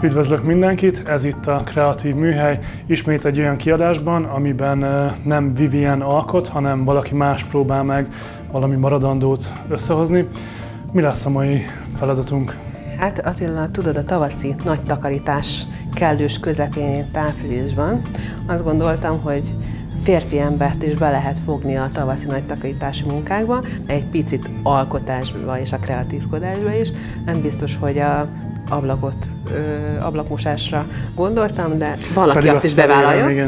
Üdvözlök mindenkit, ez itt a Kreatív Műhely, ismét egy olyan kiadásban, amiben nem Vivien alkot, hanem valaki más próbál meg valami maradandót összehozni. Mi lesz a mai feladatunk? Hát Attila, tudod, a tavaszi nagy takarítás kellős közepén itt áprilisban azt gondoltam, hogy férfi embert is be lehet fogni a tavaszi nagy takarítási munkákba, egy picit alkotásba és a kreatívkodásba is. Nem biztos, hogy a ablakmosásra gondoltam, de valaki azt is bevállalja,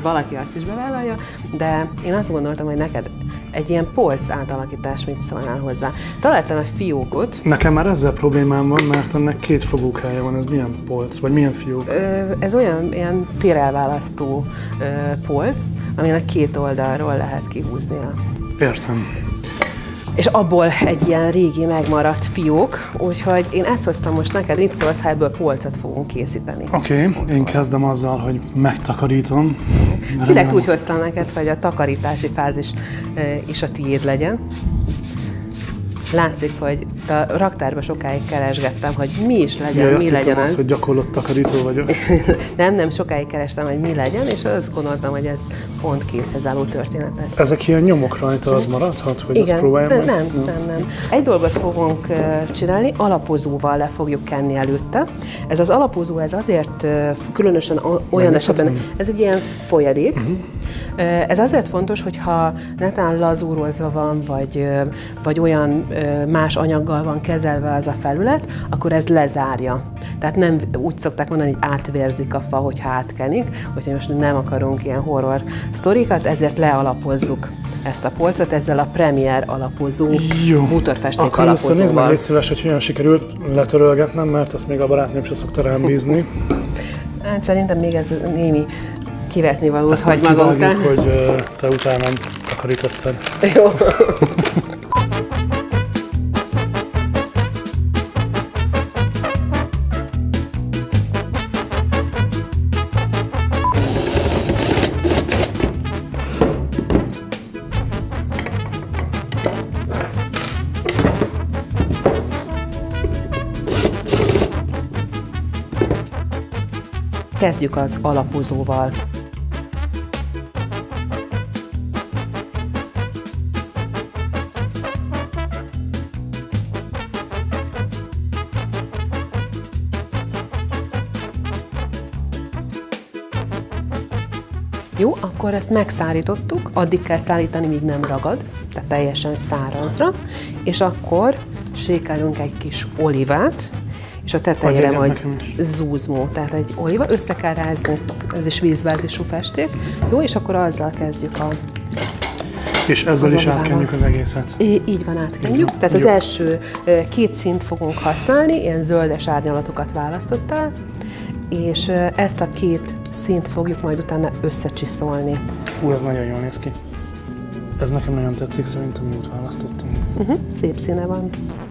de én azt gondoltam, hogy neked egy ilyen polc átalakítás mit szólnál hozzá. Találtam egy fiókot. Nekem már ezzel problémám van, mert ennek két fogókhelye van, ez milyen polc, vagy milyen fiók? Ez olyan ilyen térelválasztó polc, aminek két oldalról lehet kihúzni. Értem. És abból egy ilyen régi megmaradt fiók, úgyhogy én ezt hoztam most neked, mit szólsz, ha ebből polcot fogunk készíteni. Oké, én kezdem azzal, hogy megtakarítom. Direkt úgy hoztam neked, hogy a takarítási fázis is a tiéd legyen. Látszik, hogy a raktárban sokáig keresgettem, hogy mi is legyen, mi legyen az. Hogy gyakorlott takarító vagyok. nem, sokáig kerestem, hogy mi legyen, és azt gondoltam, hogy ez pont készhez álló történet lesz. Ezek ilyen nyomok rajta, az maradhat? Vagy igen, azt próbáljam meg? Nem. Egy dolgot fogunk csinálni, alapozóval le fogjuk kenni előtte. Ez az alapozó, ez azért különösen olyan esetben, ez egy ilyen folyadék. Ez azért fontos, hogyha netán lazúrozva van, vagy olyan más anyaggal van kezelve az a felület, akkor ez lezárja. Tehát nem úgy szokták mondani, hogy átvérzik a fa, hogyha átkenik, hogyha most nem akarunk ilyen horror sztorikat, ezért lealapozzuk ezt a polcot ezzel a Premier alapozó, bútorfesték alapozóval. Nézd meg, légy szíves, hogy hogyan sikerült letörölgetnem, mert ezt még a barátnőm sem szokta rám bízni. Hát szerintem még ez némi kivetni valót hagy maga után. Hogy te utánam takarítottad. Jó. Kezdjük az alapozóval. Jó, akkor ezt megszárítottuk, addig kell szárítani, míg nem ragad, tehát teljesen szárazra, és akkor sékelünk egy kis olivát, és a tetejére majd zúzmó, tehát egy oliva, össze kell rázni, ez is vízbázisú festék. Jó, és akkor azzal kezdjük a... És ezzel is átkenjük az egészet? Így van, átkenjük. Tehát az első két szint fogunk használni, ilyen zöldes árnyalatokat választottál, és ezt a két szint fogjuk majd utána összecsiszolni. Hú, ez nagyon jól néz ki. Ez nekem nagyon tetszik, szerintem jót választottunk. Szép színe van.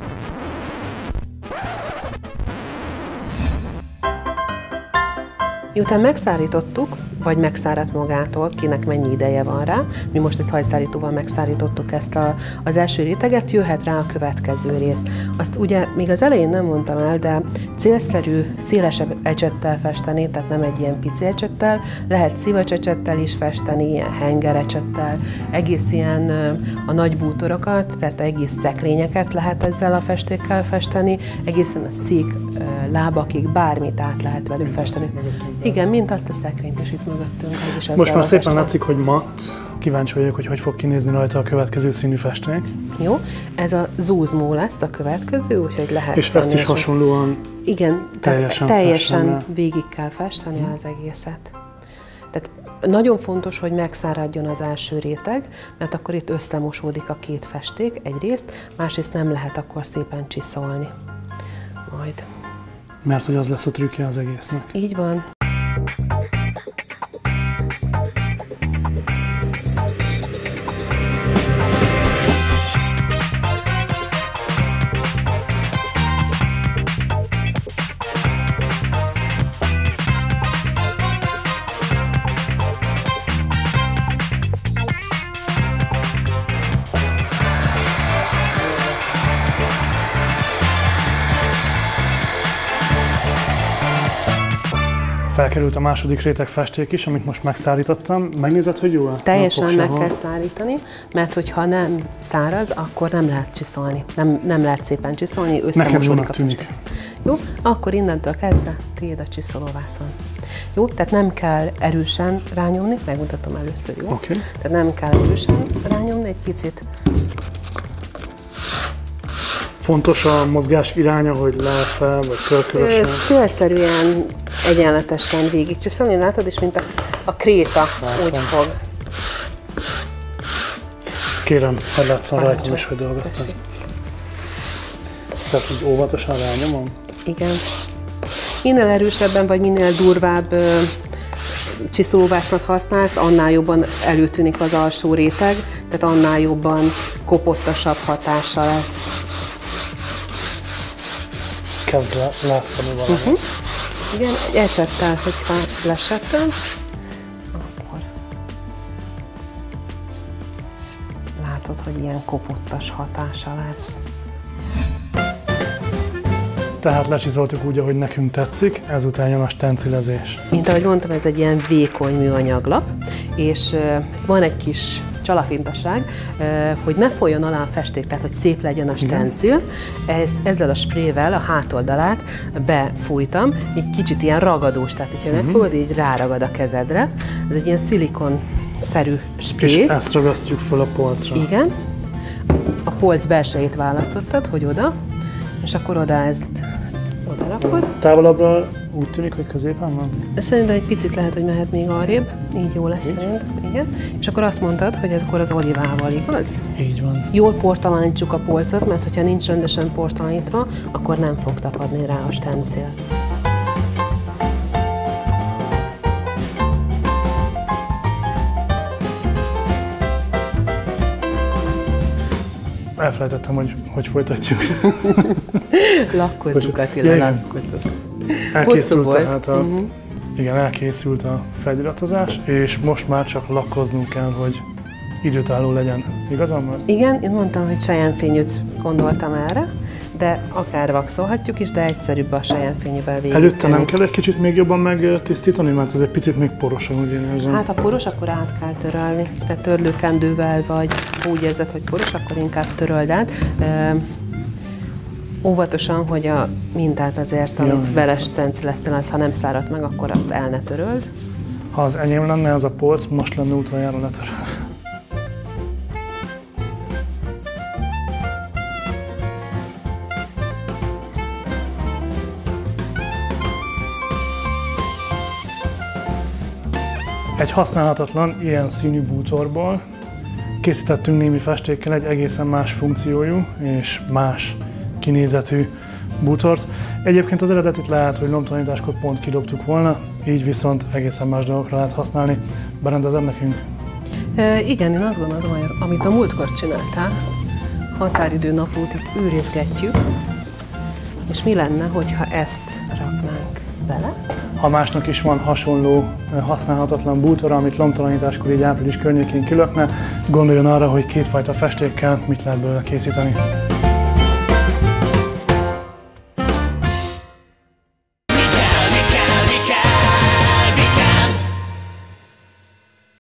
Miután megszárítottuk, vagy megszáradt magától, kinek mennyi ideje van rá, mi most ezt hajszárítóval megszárítottuk ezt az első réteget, jöhet rá a következő rész. Azt ugye még az elején nem mondtam el, de célszerű szélesebb ecsettel festeni, tehát nem egy ilyen pici ecsettel, lehet szivacsecsettel is festeni, ilyen hengerecsettel, egész ilyen a nagy bútorokat, tehát egész szekrényeket lehet ezzel a festékkel festeni, egészen a szék lábakig bármit át lehet velük festeni. Igen, mint azt a szekrényt is itt mögöttünk. Ez is most már szépen látszik, hogy matt. Kíváncsi vagyok, hogy fog kinézni rajta a következő színű festék. Jó, ez a zúzmó lesz a következő, úgyhogy lehet. És ezt is hasonlóan igen, teljesen végig kell festeni az egészet. Tehát nagyon fontos, hogy megszáradjon az első réteg, mert akkor itt összemosódik a két festék egyrészt, másrészt nem lehet akkor szépen csiszolni. Majd. Mert hogy az lesz a trükkje az egésznek. Így van. Felkerült a második réteg festék is, amit most megszárítottam. Megnézed, hogy jó? Teljesen meg kell szárítani, mert hogyha nem száraz, akkor nem lehet csiszolni. Nem lehet szépen csiszolni, összemosódik a festék. Jó, akkor innentől kezdve tiéd a csiszolóvászon. Jó, tehát nem kell erősen rányomni, megmutatom először, jó? Okay. Tehát nem kell erősen rányomni, egy picit. Fontos a mozgás iránya, hogy lefel, vagy körkörösen? Célszerűen, egyenletesen végigcsiszolni, látod, és mint a kréta úgy fog. Kérem, hogy látszom rajtam is, hogy dolgoztam. Tehát úgy óvatosan rányomom? Igen. Minél erősebben vagy minél durvább csiszolóvásznat használsz, annál jobban előtűnik az alsó réteg, tehát annál jobban kopottasabb hatása lesz. Kezd látszani valami. Igen, egy ecsettel, hogyha lesettem, akkor látod, hogy ilyen kopottas hatása lesz. Tehát lecsiszoltuk úgy, ahogy nekünk tetszik, ezután jön a stencilezés. Mint ahogy mondtam, ez egy ilyen vékony műanyaglap, és van egy kis csalafintaság, hogy ne folyjon alá a festék, tehát hogy szép legyen a stencil. Ezzel a sprével a hátoldalát befújtam, egy kicsit ilyen ragadós, tehát hogyha megfogod, így ráragad a kezedre. Ez egy ilyen szilikonszerű spré. És ezt ragasztjuk fel a polcra. Igen. A polc belsejét választottad, hogy oda, és akkor oda ezt oda rakod. Távolabbra úgy tűnik, hogy középen van? Szerintem egy picit lehet, hogy mehet még arrébb. Így jó lesz szerintem. Igen. És akkor azt mondtad, hogy ez akkor az olivával, igaz? Így van. Jól portalanítsuk a polcot, mert hogyha nincs rendesen portalanítva, akkor nem fog tapadni rá a stencil. Elfelejtettem, hogy folytatjuk. Lakkozzuk, Attila, lakkozzuk. Elkészült tehát igen, elkészült a feliratozás, és most már csak lakkoznunk kell, hogy időtálló legyen. Igazam van? Igen, én mondtam, hogy selyemfényűt gondoltam erre, de akár vaxolhatjuk is, de egyszerűbb a selyemfényűvel végig. Előtte nem kell egy kicsit még jobban megtisztítani, mert ez egy picit még poros, ahogy én érzem. Hát ha poros, akkor át kell törölni. Tehát törlőkendővel, vagy úgy érzed, hogy poros, akkor inkább töröld át. Óvatosan, hogy a mintát azért, amit vele stencileztél, ha nem száradt meg, akkor azt el ne töröld. Ha az enyém lenne ez a polc, most lenne utoljára letörölve. Egy használhatatlan, ilyen színű bútorból készítettünk némi festékkel egy egészen más funkciójú és más kinézetű bútort. Egyébként az eredetit lehet, hogy lombtalanításkor pont kidobtuk volna, így viszont egészen más dolgokra lehet használni. Berendezed nekünk? Igen, én azt gondolom, hogy amit a múltkor csináltál, határidő napótig őrizgetjük, és mi lenne, hogyha ezt raknánk bele? Ha másnak is van hasonló használhatatlan bútor, amit lombtalanításkor így április környékén kilökne, gondoljon arra, hogy kétfajta festékkel mit lehet belőle készíteni.